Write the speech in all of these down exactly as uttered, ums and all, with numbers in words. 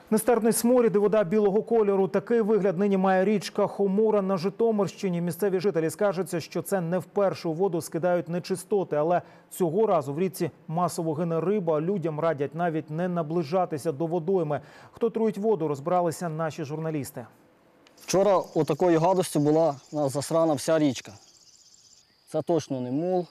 Нестерпний сморід і вода білого кольору. Такий вигляд нині має річка Хомора на Житомирщині. Місцеві жителі скаржаться, що це не вперше у воду скидають нечистоти. Але цього разу в річці масово гине риба. Людям радять навіть не наближатися до водойми. Хто труїть воду, розбиралися наші журналісти. Вчора отакої гадості була у нас засрана вся річка. Це точно не мул.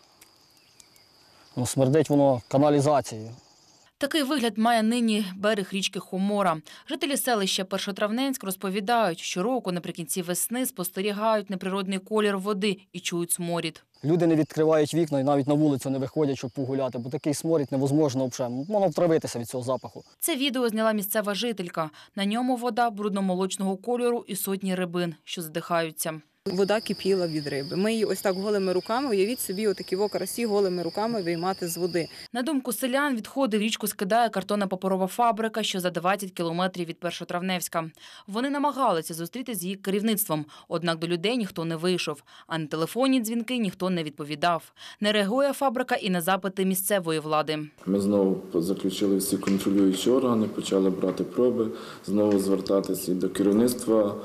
Ну, смердить воно каналізацією. Такий вигляд має нині берег річки Хомора. Жителі селища Першотравненськ розповідають, щороку наприкінці весни спостерігають неприродний колір води і чують сморід. Люди не відкривають вікна і навіть на вулицю не виходять, щоб погуляти, бо такий сморід невозможно взагалі. Можна втравитися від цього запаху. Це відео зняла місцева жителька. На ньому вода брудно-молочного кольору і сотні рибин, що задихаються. Вода кипіла від риби. Ми її ось так голими руками, уявіть собі, отакі карасі голими руками виймати з води. На думку селян, відходи в річку скидає картонно-паперова фабрика, що за двадцять кілометрів від Першотравневська. Вони намагалися зустріти з її керівництвом, однак до людей ніхто не вийшов, а на телефонні дзвінки ніхто не відповідав. Не реагує фабрика і на запити місцевої влади. Ми знову заключили всі контролюючі органи, почали брати проби, знову звертатися до керівництва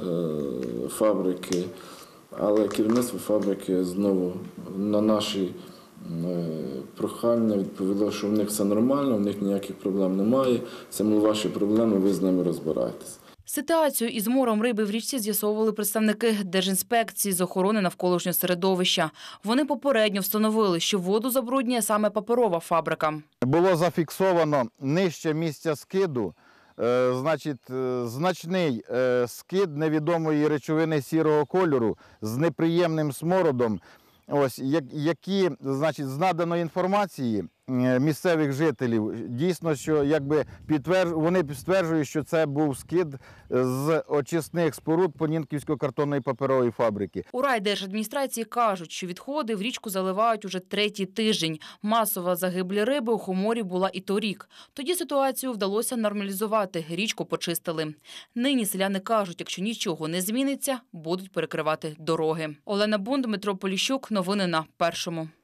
фабрики, але керівництво фабрики знову на наші прохання відповіло, що в них все нормально, в них ніяких проблем немає, це мов ваші проблеми, ви з ними розбираєтесь. Ситуацію із мором риби в річці з'ясовували представники Держінспекції з охорони навколишнього середовища. Вони попередньо встановили, що воду забруднює саме паперова фабрика. Було зафіксовано нижче місця скиду, значить, значний скид невідомої речовини сірого кольору з неприємним смородом, ось, які, значить, з наданої інформації місцевих жителів, дійсно, що якби підтвердж... вони стверджують, що це був скид з очисних споруд Понінківської картонної паперової фабрики. У райдержадміністрації кажуть, що відходи в річку заливають уже третій тиждень. Масова загиблі риби у Хоморі була і торік. Тоді ситуацію вдалося нормалізувати, річку почистили. Нині селяни кажуть, якщо нічого не зміниться, будуть перекривати дороги. Олена Бунд, Дмитро Поліщук. Новини на Першому.